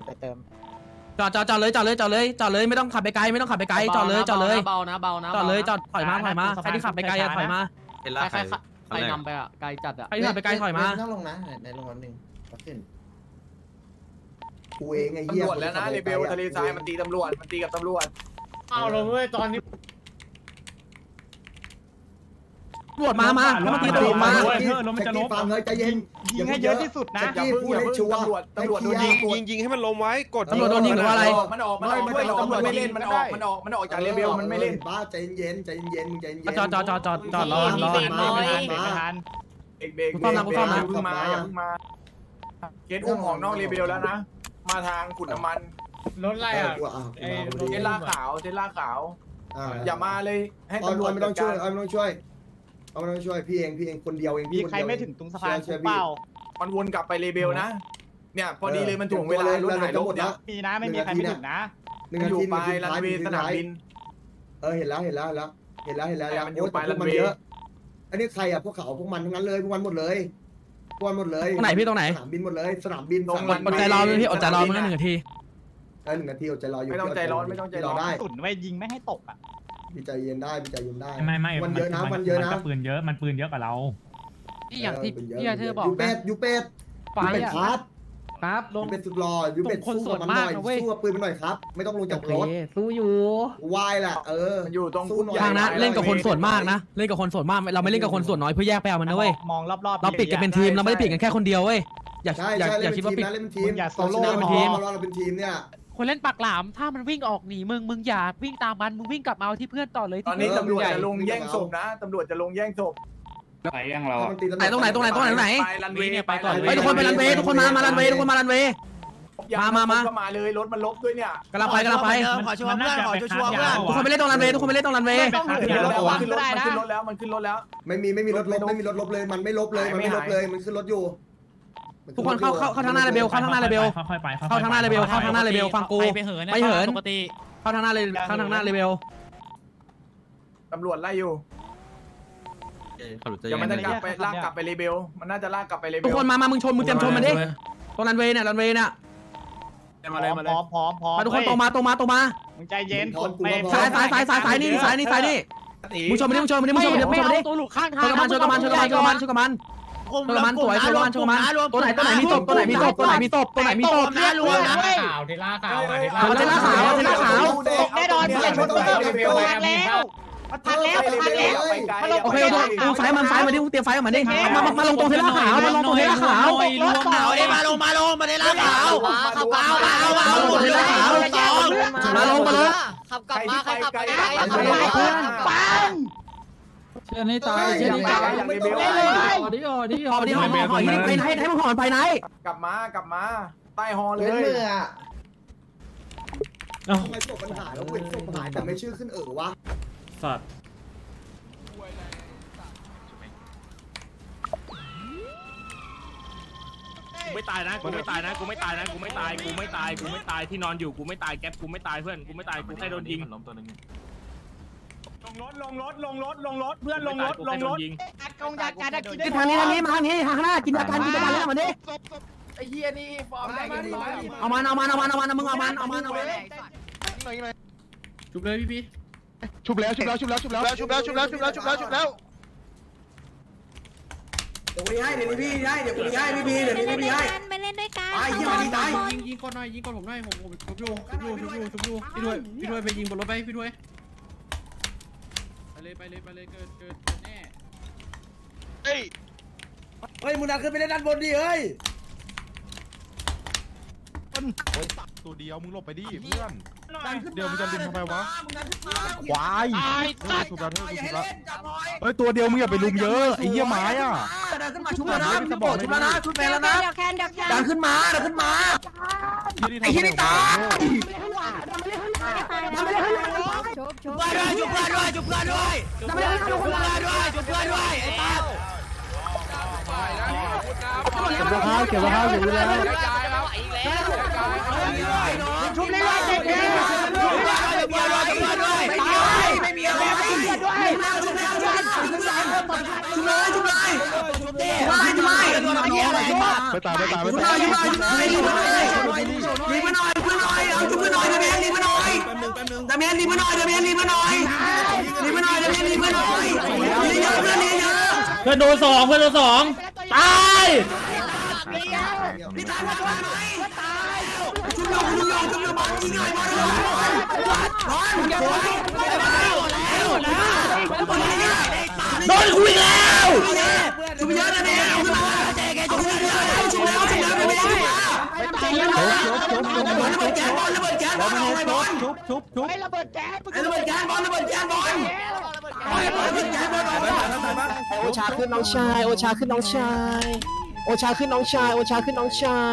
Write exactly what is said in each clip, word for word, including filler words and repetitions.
ไปเติมจอดจอดจอดเลยจอดเลยจอดเลยจอดเลยไม่ต้องขับไปไกลไม่ต้องขับไปไกลจอดเลยจอดเลยเบานะเบานะจอดเลยจอดถอยมาถอยมาใครที่ขับไปไกลอะถอยมาใครใครนำไปอะไกลจัดอะใครที่ขับไปไกลถอยมาต้องลงนะในลงวันหนึ่งขึ้นกูเองไอ้เหี้ยตำรวจแล้วนะเรเบลทะเลทรายมันตีตำรวจมันตีกับตำรวจเอาลงเลยตอนนี้ตำรวจมามาเมื่อกี้ตำรวจมาลมจะลบฟังเลยใจเย็นยิงให้เยอะที่สุดนะอย่าพูดให้ชัวร์ตำรวจตำรวจโดนยิงยิงยิงให้มันล้มไว้กดตำรวจโดนยิงหรือว่าอะไรมันออกมันออกด้วยตำรวจไม่เล่นมันออกมันออกมันออกจากเรเบลมันไม่เล่นบ้าใจเย็นใจเย็นใจเย็นจอดจอดจอดจอดจอดรอรอมาไม่ทันเบรกเบรกอย่าเพิ่งมาอย่าเพิ่งมาเกตอุ้มของนอกเรเบลแล้วนะมาทางขุดน้ำมันรถอะไรอ่ะเจล่าขาวเจล่าขาวอย่ามาเลยให้ตำรวจไม่ต้องช่วยไม่ต้องช่วยเอาไม่ต้องช่วยพี่เองพี่เองคนเดียวเองพี่ใครไม่ถึงตรงสะพานเปล่ามันวนกลับไปเรเบลนะเนี่ยพอดีเลยมันถ่วงเวลารถหายรถเนี่ยมีนะไม่มีใครไม่ถึงนะมันอยู่ปลายรันเวย์สนามบินเออเห็นแล้วเห็นแล้วแล้วเห็นแล้วเห็นแล้วแล้วมันอยู่ปลายรันเวย์อันนี้ใครอ่ะพวกเขาพวกมันทั้งนั้นเลยพวกมันหมดเลยพวกมันหมดเลยตรงไหนพี่ตรงไหนสนามบินหมดเลยสนามบินอดใจรอพี่อดใจรอมันหนึ่งนาทีเออหนึ่งนาทีอดใจรออยู่ไม่ต้องใจร้อนไม่ต้องใจร้อนได้สุดไว้ยิงไม่ให้ตกอ่ะพี่ใจเย็นได้พี่ใจเย็นได้ไม่ไม่มันเยอะนะมันเยอะนะปืนเยอะมันปืนเยอะกว่าเราที่อย่างที่พี่เธอบอกยูเป็ดยูเป็ดไปอ่ะครับครับลงเป็นสุดหล่อยูเป็ดสู้กับมันหน่อยสู้ปืนมันหน่อยครับไม่ต้องลงจากรถสู้อยู่วายแหละเออมันอยู่ตรงทางนะเล่นกับคนส่วนมากนะเล่นกับคนส่วนมากเราไม่เล่นกับคนส่วนน้อยเพื่อแยกไปเอามันนะเว้ยมองรอบๆเราปิดกันเป็นทีมเราไม่ได้ปิดกันแค่คนเดียวเว้ยอย่าอย่าอย่าคิดว่าปิดเล่นเป็นทีมอย่าโซโล่เป็นทีมเราเป็นทีมเนี่ยคนเล่นปากหลามถ้ามันวิ่งออกหนีมึงมึงอย่าวิ่งตามมันมึงวิ่งกลับมาเอาที่เพื่อนต่อเลยตอนนี้ตำรวจจะลงแย่งศพนะตำรวจจะลงแย่งศพไหนยังเราไหนตรงไหนตรงไหนตรงไหนตรงไหนไปรันเวย์เนี่ยไปก่อนไปทุกคนไปรันเวย์ทุกคนมามารันเวย์ทุกคนมารันเวย์มามามาก็มาเลยรถมันลบด้วยเนี่ยกำลังไปกำลังไปขอชัวร์เพื่อนขอชัวร์เพื่อนทุกคนไปเล่นตรงรันเวย์ทุกคนไปเล่นตรงรันเวย์มันขึ้นรถแล้วมันขึ้นรถแล้วมันขึ้นรถแล้วไม่มีไม่มีรถลบไม่มีรถลบเลยมันไม่ลบเลยมันไม่ลบเลยมันขึ้นรถอยู่ทุกคนเข้าเข้าเข้าทางหน้าเรเบลเข้าทางหน้าเรเบลค่อยไปเข้าทางหน้าเรเบลเข้าทางหน้าเรเบลฟังกูไปเหินไปเหินปกติเข้าทางหน้าเรเข้าทางหน้าเรเบลตำรวจไล่อยู่อย่ามันจะกลับไปลากกลับไปเรเบลมันน่าจะลากกลับไปเรเบลทุกคนมามามึงชนมึงเตรียมชนมันดิตรงรันเวย์เนี่ยรันเวย์เนี่ยมาเลยมาเลยพร้อมพร้อมพร้อมทุกคนตรงมาตรงมาตรงมามึงใจเย็นคนสายสายสายสายสายนี่สายนี่สายนี่มึงชนมันดิมึงชนมันดิมึงชนมันดิมึงชนมันดิตัวหลุดข้างทางช่วยกับมันช่วยกับมันช่วยกับมันช่วยกับมันช่วยกับมันช่วยกับมันสวยช่วยกับมันช่วยกับมันตัวไหนตัวไหนมีศพตัวไหนมีศพตัวไหนมีศพตัวไหนมีศพน่ารวมนะขาวเทล่าขาวเทล่าขาวเทล่าขาวแน่นอนเพื่อนมันทันแล้วทันแล้วทันแล้วโอเคดูไฟมันไฟมาดิเตรียมไฟมาดิมามาลงตรงเทล่าขาวมาลงตรงเทล่าขาวรวมขาวเอ้มาลงมาลงมาเทล่าขาวขับขาวขาวขาวเทล่าขาวมาลงมาลงขับกลับมาใครขับไปไหนปังเชื่อนี่ตายเชื่อนี่ตายอย่างเดียวดิโอดิโอดิหอมหอมไปไหนให้มันหอมไปไหนกลับมากลับมาใต้ฮอเลยทำไมศพมันหายแล้วเว้ยศพหายแต่ไม่ชื่อขึ้นเออวะสัตว์กูไม่ตายนะกูไม่ตายนะกูไม่ตายนะกูไม่ตายกูไม่ตายกูไม่ตายที่นอนอยู่กูไม่ตายแก๊ปกูไม่ตายเพื่อนกูไม่ตายกูแค่โดนยิงล้มตัวนึงลงรถลงรถลงรถลงรถเพื่อนลงรถลงรถอัดกองยาการอัดกินทางนี้ทางนี้มาทางนี้ทางหน้ากินยาการกินยาการแล้วมาดิไอ้เฮียนี่ฟอร์มแรงดีเอามันเอามันเอามันเอามันมึงเอามันเอามันเอามันชุบเลยพี่พี่ชุบแล้วชุบแล้วชุบแล้วชุบแล้วชุบแล้วชุบแล้วชุบแล้วชุบแล้วชุบแล้วเดี๋ยวกูให้เดี๋ยวพี่ให้เดี๋ยวกูให้พี่พี่เดี๋ยวพี่พี่ให้ไม่เล่นด้วยกันไอ้ยิงยิงตายยิงยิงคนหน่อยยิงคนผมหน่อยผมผมชุบอยู่ชุบอยู่ชุบอยู่ชุบอยู่พี่ด้วยพี่ด้วยไปยิงบนรถไปพี่ด้วยไปเลยไปเลยไปเลยเกิดเกิดแน่เฮ้ยเฮ้ยมึงดันขึ้นไปได้ด้านบนดิเฮ้ยโอ้ยตัวเดียวมึงหลบไปดิเพื่อนเดี๋ยวมึงจะลุมทำไมวะควายสุดแล้วสุดแล้วเฮ้ยตัวเดียวมึงอย่าไปลุมเยอะไอ้เหี้ยไม้อ่ะดันขึ้นมาชุบแล้วนะชุบแล้วนะชุบแล้วนะดันขึ้นมาดันขึ้นมาไอ้เหี้ยนี่ตายชุบชุบด้วยชุบเพื่อนด้วยชุบเพื่อนด้วยชุบเพื่อนด้วยชุบเพื่อนด้วยไอ้เต้าเก็บข้าวเก็บข้าวเก็บแล้วชุบเรื่อยๆเด็กๆชุบเรื่อยๆชุบเรื่อยๆชุบเรื่อยๆไม่มีอะไรไม่มีอะไรด้วยชุบเรื่อยๆชุบเรื่อยๆชุบเลยชุบเลยชุบดิไม่ไม่ตัวน้อยอะไรไปตายไปตายไปตายชุบเลยชุบเลยชุบเลยยิงมาหน่อนโดนสองเพื่อนโดนสองตายพี่ตายมาตายไหมตายชุบลงชุบลงชุบลงมายิงหน่อยมาเลยร้อนอย่าร้อนแล้วแล้วโดนคุยแล้วชุบเยอะนะเนี่ยชุบมาเจ๊แกชุบเยอะชุบแล้วชุบแล้วไม่ได้ตายแล้วชุบชุบชุบระเบิดแก๊สบอลระเบิดแก๊สบอลเอาไว้บอลชุบชุบชุบระเบิดแก๊สระเบิดแก๊สบอลระเบิดแก๊สบอลระเบิดแก๊สบอลโอชาขึ้นน้องชายโอชาขึ้นน้องชายโอชาขึ้นน้องชายโอชาขึ้นน้องชาย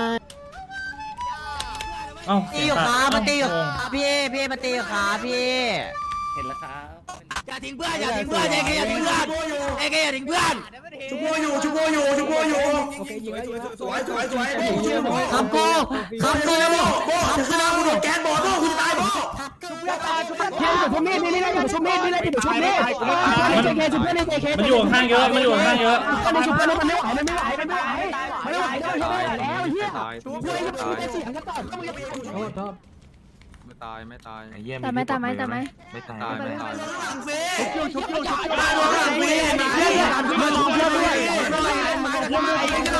เอ้าตีอยู่ขามาตีอยู่ขาพี่พี่มาตีอยู่ขาพี่เห็นแล้วครับอย่าทิ้งเพื่อนอย่าทิ้งเพื่อนเอเกอย่าทิ้งเพื่อนเอเกอย่าทิ้งเพื่อนชุบโบอยู่ชุบโบอยู่ชุบโบอยู่สวยสวยสวยขับโบขับโบโบขับขึ้นมาคุณโดนแกนโบโบคุณตายโบชุบมีดนี่นี่นี่ชุบมีดนี่นี่ชุบมีดชุบเพื่อนชุบเพื่อนเอเกมันอยู่ข้างเยอะมันอยู่ข้างเยอะมันชุบเพื่อนมันไม่ไหวมันไม่ไหวมันไม่ไหวมันไม่ไหวแล้วเฮียชุบเพื่อนชุบเพื่อนเสียงกันต่อโทษโทษไม่ตายไม่ตายแต่ไม่แต่ไม่แต่ไม่ไม่ตายไม่ตายชุบอยู่ชุบอยู่ชุบอยู่มาลองเพื่อนด้วยมาเพื่อน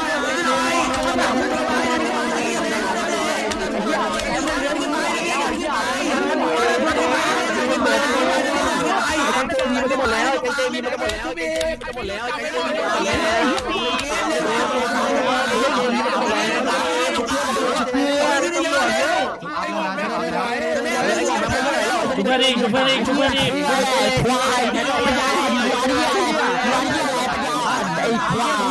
ด้วยมันจะหมดแล้วเจมีมันจะหมดแล้วเจมีมันจะหมดแล้วเจมีมันจะหมดแล้วชุบเพื่อนชุบเพื่อนชุบเพื่อนชุบเพื่อนอีกชุบเพื่อนอีกชุบเพื่อนอีกควายไอ้ควายไอ้ควาย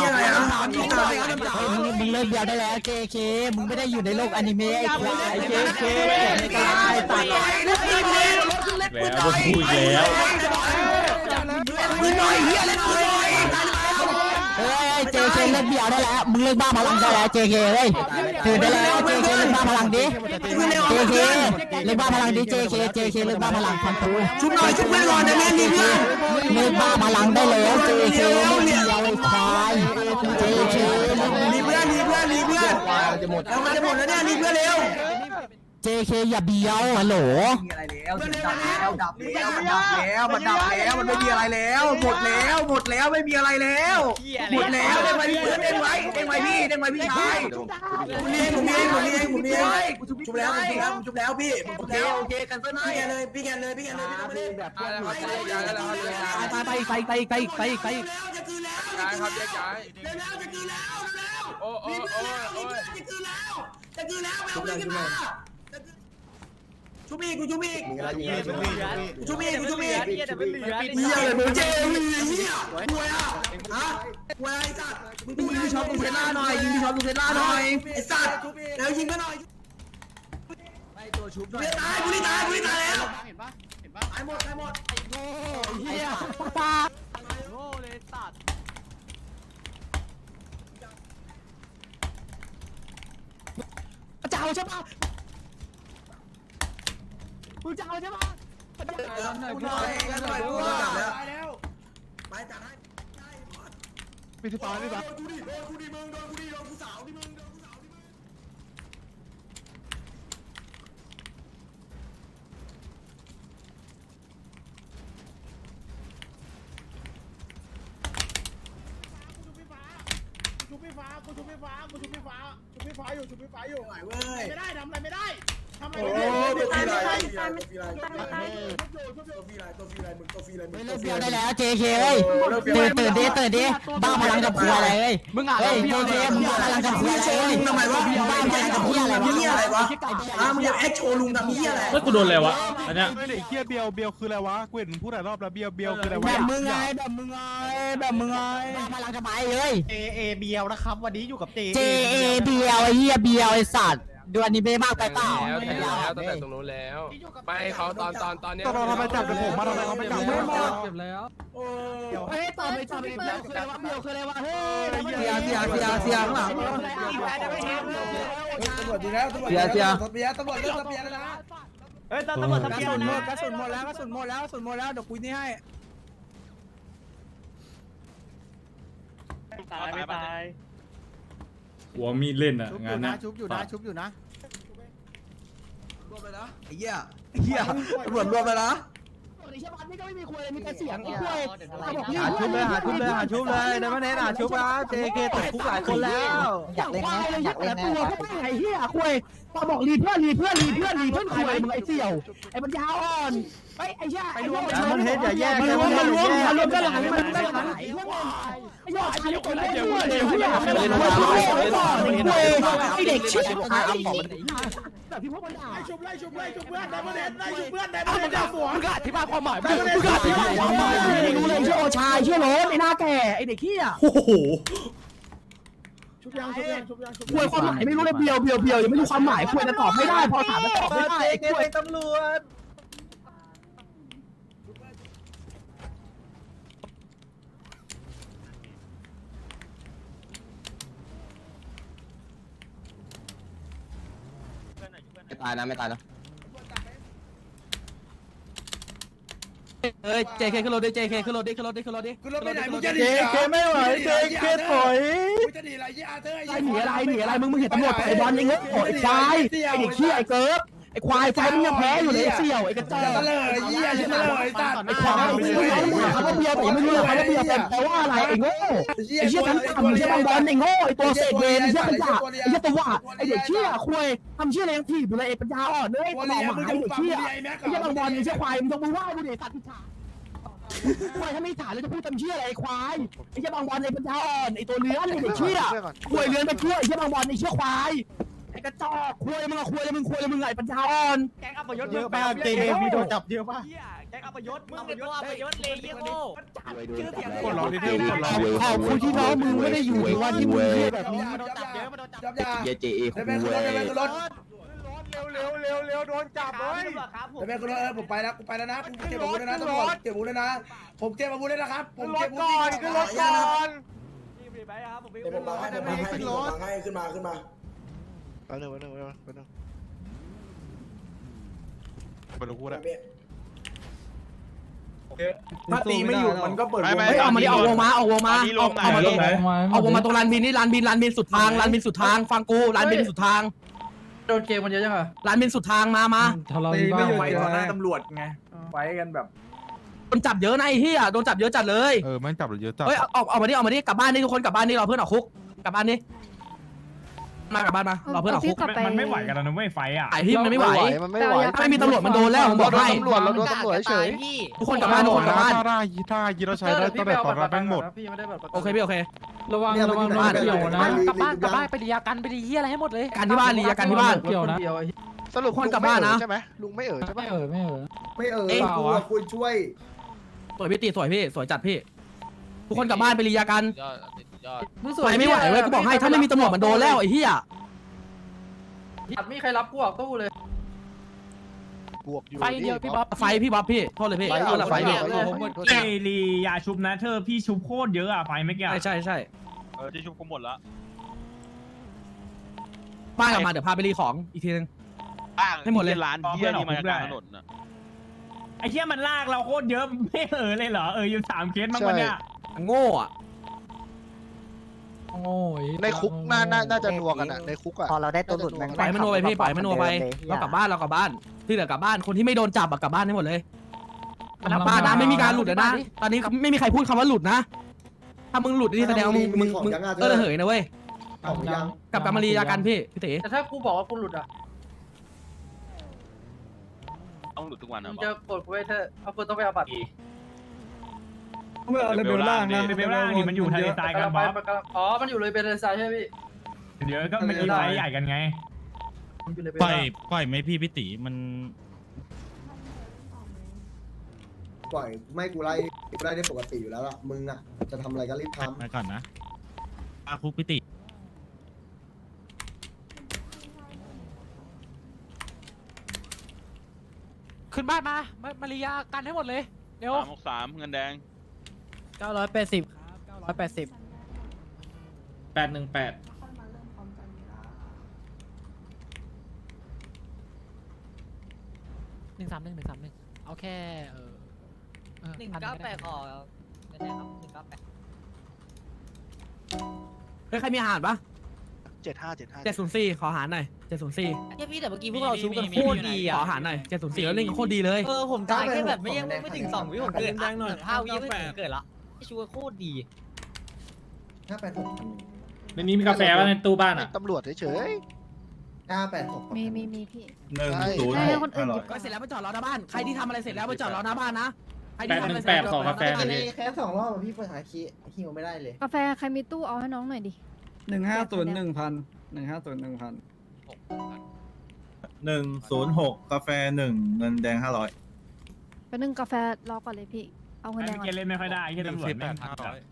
มึงเลิกเดียวได้แล้วเคเคมึงไม่ได้อยู่ในโลกอนิเมะไอ้ควายเคเคตายตายแล้วโดนพูดแล้วมึงหน่อยเฮียเลยหน่อยเฮ้ยเจเคเลิกเดียวได้แล้วมึงเลิกบ้าพลังได้แล้วเจเคเฮ้ยตื่นได้แล้วเจเคเลิกบ้าพลังดิเจเคเลิกบ้าพลังดิเจเคเจเคเลิกบ้าพลังพันตัวชุบหน่อยชุบเพื่อนก่อนนะแม่นี่เพื่อนเลิกบ้าพลังได้แล้วเจเคเลิกเดียวไอ้ควายเจเครีเพื่อนรีเพื่อนรีเพื่อนจะหมดแล้วมันจะหมดแล้วเนี่ยรีเพื่อนเร็วเจเคอย่าเบี้ยวฮัลโหลมีอะไรแล้วดับแล้วดับแล้วมันดับแล้วมันดับแล้วมันไม่มีอะไรแล้วหมดแล้วหมดแล้วไม่มีอะไรแล้วหมดแล้วได้ไหมเพื่อนได้ไหมได้ไหมพี่ได้ไหมพี่ชายผมเลี้ยงผมเลี้ยงผมเลี้ยงผมเลี้ยงชุบแล้วชุบแล้วชุบแล้วพี่โอเคโอเคกันเส้นพี่แกเลยพี่แกเลยพี่แกเลยพี่ไม่ได้แบบไปไปไปไปไปไปไปไปจะคืนแล้วย้ายครับย้ายย้ายแล้วจะคืนแล้วแล้วโอ้โอ้โอ้โอ้จะคืนแล้วจะคืนแล้วไม่เอาขึ้นมาชุบอีกกูชุบอีกกูชุบอีกกูชุบอีกมีอะไรมึงเจ๊มีเหี้ยรวยอ่ะฮะรวยไอ้สัตว์มึงยิงพี่ช็อปลูเซล่าหน่อยยิงพี่ช็อปลูเซล่าหน่อยไอ้สัตว์แล้วยิงก็หน่อยไอ้ตัวชุบหน่อยตายกูนี่ตายกูนี่ตายแล้วเห็นปะเห็นปะตายหมดตายหมดไอ้โง่เหี้ยปาโง่เลยสัตว์เจ้าใช่ปะมึงจะเอาใช่ปะหน่อยหน่อยหน่อยกูแล้วไปจัดให้ไปที่ปาที่ปากูดิโดนกูดิมึงโดนกูดิโดนกูสาวดิมึงโดนกูสาวดิมึงชุบพี่ฟ้ากูชุบพี่ฟ้ากูชุบพี่ฟ้าชุบพี่ฟ้าอยู่ชุบพี่ฟ้าอยู่ไหวเว้ยไม่ได้ทำอะไรไม่ได้ทำอะไรไม่ได้ตัวฟีไรตัวฟีไรตัวฟีไรตัวฟีไรมึงตัวฟีไรมึงตัวฟีไรได้แล้วเจเคเอ้ยตื่นตื่นดิตื่นดิบ้าพลังกับผัวอะไรเอ้ยมึงอ่ะเฮ้ยเจเคมึงบ้าพลังกับผัวอะไรเอ้ยทำไมวะบ้าพลังกับเหี้ยอะไรวะเหี้ยอะไรวะอ่ะมึงอยากแอคโชว์ลุงทำเหี้ยอะไรเฮ้ยกูโดนอะไรวะอันเนี้ยไอ้เหี้ยเบียวเบียวคืออะไรวะกูเห็นมึงพูดหลายรอบแล้วเบียวเบียวคืออะไรวะแบบมึงไงแบบมึงไงแบบมึงไงบ้าพลังทำไมเอ้ยเอเอเบียวนะครับวันนี้อยู่กับเจเจเอเบียวไอ้เหี้ยเบียวไอ้สัตว์ดูอันนี้เบ้มากไปเปล่าแล้วแต่แล้วตั้งแต่ตรงนู้นแล้วไปเขาตอนตอนตอนนี้ตอนเราทำไมจับเป็นผมมาทำไมเขาไม่จับไม่มาเก็บแล้วเฮ้ยต่อไปต่อไปเบียวคืออะไรวะเบียวคืออะไรวะเฮ้ยเสียเสียเสียเสียข้างหลังตำรวจดีแล้วตำรวจเสียเสียตำรวจเบียร์ตำรวจเลิกตำรวจแล้วนะเฮ้ยตำรวจทำกระเกียสุร์นหมนะดกระสุนหมดแล้วกระสุนหมดแล้วกระสุนหมดแล้วเดี๋ยวคุยนี่ให้ตายไม่ตายหัวมีดเล่นอ่ะงานเนี้ยชุบอยู่นะชุบอยู่นะรวมไปนะไอ้เหี้ยไอ้เหี้ยตำรวจรวมไปนะไอ้เชี่ยมันไม่ก็ไม่มีคุยเลยมีแต่เสียงไอ้คุยหาชุบเลยหาชุบเลยหาชุบเลยนะมันเน้นหาชุบนะเจเคติดคุกหลายคนแล้วอยากเล่นนะอยากเล่นนะตัวก็ไม่ไอ้เหี้ยคุยพอบอกรีเพื่อนรีเพื่อนรีเพื่อนรีเพื่อนคุยมึงไอ้เสี่ยวไอ้ปัญญาอ่อนไอ้ไอ้เชี่ยไอ้รวมมันเฮ็ดอย่าแยกมันรวมมันรวมมันรวมกันหลังมันได้หลังไอ้พวกไอ้ยอดชายคนเล่นด้วยไอ้ผู้ใหญ่ไม่ได้คุยไอ้เด็กเชี่ยแบบพี่พวกมันด่าชุบไล่ชุบไล่ชุบเพื่อนได้ประเด็นไล่ชุบเพื่อนได้ประเด็นได้สวนมึงอธิบายความหมายมึงอธิบายความหมายไม่รู้เลยเชี่ยโอชายเชี่ยโรสไอ้หน้าแก่ไอ้เด็กขี้อ่ะโอ้โหชุบยังชุบยังชุบยังชุบคุยความหมายไม่รู้เลยเบียวเบียวเบียวยังไม่รู้ความหมายคุยจะตอบไม่ได้พอถามจะตอบไม่ได้ไอ้คุยตำรวจไม่ตายนะไม่ตายนะเอ้ย เจ เค ขึ้นรถดิ เจ เค ขึ้นรถดิขึ้นรถดิขึ้นรถดิขึ้นรถไปไหนมึงจะหนี เจ เค ไม่ไหว เจ เค ถอยมึงจะหนีอะไรยี่อาเธอไอ้หนีอะไรหนีอะไรมึงมึงเห็นตำรวจไอ้บอลไอ้เงี้ยโอ้ยควายไอ้เด็กขี้ไอ้เกิร์ฟไอ้ควายไฟมึงยังแพ้อยู่เลยไอ้เสี่ยวไอ้กระจอกเลยยี่อาใช่ไหมเลยตัดไอ้ควายมึงรู้ไหมครับว่าเบียร์แต่ยังไม่รู้เลยครับว่าเบียร์แปลว่าอะไรไอ้โง่ไอ้เชี่ยทั้งต่ำเชี่ยบางบอลไอ้โง่ไอ้ตัวเศษเวรไอ้เชี่ยขยะไอ้เชี่ยตัวไอ้เด็กเชี่ยคุยทำเชี่ยอะไรยังถีบอยู่เลยไอ้ปัญญาอ่อนเลยตลอดหมาไอ้เด็กเชี่ยไอ้เชี่ยบางบอลไอ้เชี่ยควายมึงต้องมึงว่ามึงเด็กตัดพิชาควายถ้าไม่ถ่ายแล้วจะพูดตำเชี่ยอะไรไอ้ควายไอ้เชี่ยบางบอลไอ้ปัญญาอ่อนไอ้ตัวเลื้อนไอ้เด็กเชี่ยควายเลื้อนไปทั่วไอ้เชี่ยบางบอลไอ้เชี่ยควายไอ้กระจอกควายมึงอะควายแล้วมึงควายแล้วมึงไงปัญญาอ่อนแกงอัปยศเยอะมากเจมีโดนจับเยอะมากแกงอัปยศมึงเป็นตัวอัปยศเลยเยี่ยโง่ชื่อเสียงกดร้องดิเที่ยวกดร้องขอบคุณที่น้องมึงไม่ได้อยู่ในวันที่มึงเยี่ยแบบนี้โดนจับเยอะมาโดนจับเยอะเจเอคุยเร็วเร็วเร็วเร็วโดนจับเลยแต่แม่คุณเออผมไปแล้วกูไปแล้วนะผมเก็บอาวุธแล้วนะตำรวจเก็บอาวุธแล้วนะผมเก็บอาวุธแล้วนะครับผมเก็บอาวุธก่อนขึ้นรถก่อนไปครับผมไปขึ้นรถขึ้นรถให้ขึ้นมาขึ้นมาไปหนึ่งไปหนึ่งไปหนึ่งไปหนึ่งไปลูกพูดอะถ้าตีไม่อยู่มันก็เปิดวงไม่เอามาดิเอาวงมาเอาวงมาเอาเอามาตรงไหนเอาวงมาตรงลานบินนี่ลานบินลานบินสุดทางลานบินสุดทางฟังกูลานบินสุดทางโดนเกมมันเยอะจังอะลานบินสุดทางมามาตีไม่อยู่ไฟต่อหน้าตำรวจไงไฟกันแบบโดนจับเยอะนะไอ้เหี้ยโดนจับเยอะจัดเลยเออมันจับเยอะจัดเฮ้ยออกออกมาดิออกมาดิกลับบ้านนี่ทุกคนกลับบ้านนี่เราเพื่อนออกคุกกลับบ้านนี่มากลับบ้านมาเราเพื่อนออกคุกมันไม่ไหวกันแล้วนะไม่ไฟอ่ะไอ้พี่มันไม่ไหวมันไม่ไหวไม่มีตำรวจมันโดนแล้วผมบอกให้ตำรวจเราโดนตำรวจเฉยทุกคนกลับบ้านทุกคนกลับบ้านถ้าได้ถ้ายีเราใช้ได้ตั้งแต่ตอนเราแบงหมดโอเคพี่โอเคระวังระวังบ้านเกี่ยวนะกลับบ้านกลับบ้านไปดียากันไปดีเหี้ยอะไรให้หมดเลยกันที่บ้านดียากันที่บ้านเกี่ยวนะสรุปคนกลับบ้านนะใช่ไหมลุงไม่เอ่ยใช่ไหมไม่เอ่ยไม่เอ่ยไม่เอ่ยกูคุยช่วยสวยพี่ตีสวยพี่สวยจัดพี่ทุกคนกลับบ้านไปรียากันไปไม่ไหวเว้ยกูบอกให้ถ้าไม่มีตำรวจมันโดนแล้วไอ้เหี้ยไม่ใครรับกูออกตู้เลยบวกอยู่ไฟเดียวพี่บ๊อบไฟพี่บ๊อบพี่โทษเลยพี่โทษละไฟพี่เอลียาชุบนะเธอพี่ชุบโคตรเยอะอ่ะไฟไม่แก่ใช่ใช่ใช่เออที่ชุบกูหมดละบ้านกลับมาเดี๋ยวพาไปรีของอีกทีนึงให้หมดเลยร้านเบี้ยนี่มาจากถนนนะไอ้เหี้ยมันลากเราโคตรเยอะไม่เออเลยเหรอเอออยู่สามเคสมั้งวันเนี้ยโง่อะโง่ในคุกน่าน่าจะนัวกันอะในคุกอะพอเราได้ตัวหลุดมันปล่อยมันนัวไปพี่ปล่อยมันนัวไปเรากลับบ้านเรากลับบ้านที่เหลือกลับบ้านคนที่ไม่โดนจับอะกลับบ้านให้หมดเลยกลับบ้านนะไม่มีการหลุดนะตอนนี้ไม่มีใครพูดคำว่าหลุดนะถ้ามึงหลุดนี่แสดงว่ามึงมึงมึงเออเหยนะเว้ยกลับกลับมารียากันพี่พี่เต๋แต่ถ้ากูบอกว่ากูหลุดอะต้องหลุดทุกวันนะจะกดกูไว้เธอเอากูต้องไปเอาบัตรเมื่อเลเวลล่างนะเลเวลล่างนี่มันอยู่ทะเลทรายกันบ๊อบอ๋อมันอยู่เลยเป็นทะเลทรายใช่ไหมพี่เดี๋ยวก็มันมีไฟใหญ่กันไงปล่อยปล่อยไหมพี่พี่ตีมันปล่อยไม่กูไล่กูไล่ได้ปกติอยู่แล้วล่ะมึงอ่ะจะทำอะไรก็รีบทำไปก่อนนะอาคุกพี่ตีขึ้นบ้านมามารียากันให้หมดเลยเร็วสามหกสามเงินแดงเก้าร้อยแปดสิบครับเก้าร้อยแปดสิบแปดหนึ่งแปดหนึ่งสามหนึ่งหนึ่งสามหนึ่งเอาแค่เออหนึ่งเก้าแปดขอเงินแดงครับหนึ่งเก้าแปดเฮ้ยใครมีอาหารปะเจ็ดห้าเจ็ดห้าเจ็ดศูนย์สี่ขออาหารหน่อยจ็ดศูนย์สี่เนี่ยพี่แต่เมื่อกี้พวกเราชูกันโคตรดีขอ่ะออาหารหน่อยเจ็ดศูนย์สี่แล้วเล่นกันโคตรดีเลยเออผมตายแค่แบบไม่ยังไม่ถึงสองวิผมเกิดอ่ะห้าวิไม่ถึงเกิดละชูกันโคตรดีห้าแปดหกในนี้มีกาแฟว่าในตู้บ้านอ่ะตำรวจเฉยห้าแปดหกมีมีมีพี่หนึ่งศูนย์หให้กคนอื่นหยิบก็เสร็จแล้วไปจอดรอหน้าบ้านใครที่ทำอะไรเสร็จแล้วไปจอดรอหน้าบ้านนะใครแปที่ดทำหอะไรนึ่งเสร็แปจดขอกาแฟหน่อยดิแค่สองรอบพี่เปิดหาคีฮิวไม่ได้เลยกาแฟใครมีตู้เอาให้น้องหน่อยดิหนึ่งห้าศูนย์หนึ่งพันหนึ่งห้าศูนย์หนึ่งพันหนึ่งศูนย์หกกาแฟหนึ่งเงินแดงห้าร้อยไปนึ่งกาแฟรอก่อนเลยพี่เอาเงินแดงก่เกอนเล่นไม่ค่อยได้แค่ตำรวจไม่ทัน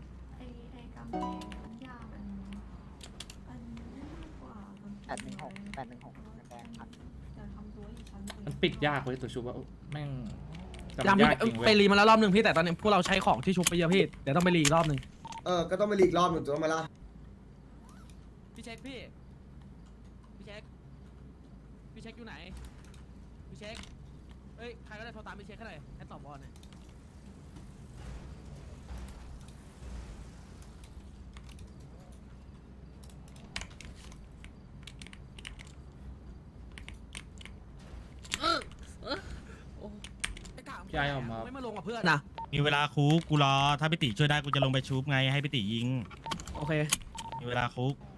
แปดหนึ่งหกแปดหนึ่งหกแดงพันมันปิดยากเว้ยตัวชุบว่าแม่งยังพี่ยากจริงไปเว้ยรีมาแล้วรอบหนึ่งพี่แต่ตอนนี้พวกเราใช้ของที่ชุบไปเยอะพี่เดี๋ยวต้องไปรีอีกรอบหนึ่งเออก็ต้องไปลีกรอบหนึ่งตัวมาละพี่เช็คพี่พี่เช็คพี่เช็คอยู่ไหนพี่เช็คเอ้ยใครก็ได้โทรตามพี่เช็คให้หน่อยให้ตอบบอลหน่อยพี่ไอ้ออกมาไม่มาลงกับเพื่อนนะมีเวลาคุกกูรอถ้าพี่ติช่วยได้กูจะลงไปชุบไงให้พี่ติยิงโอเคมีเวลาคุก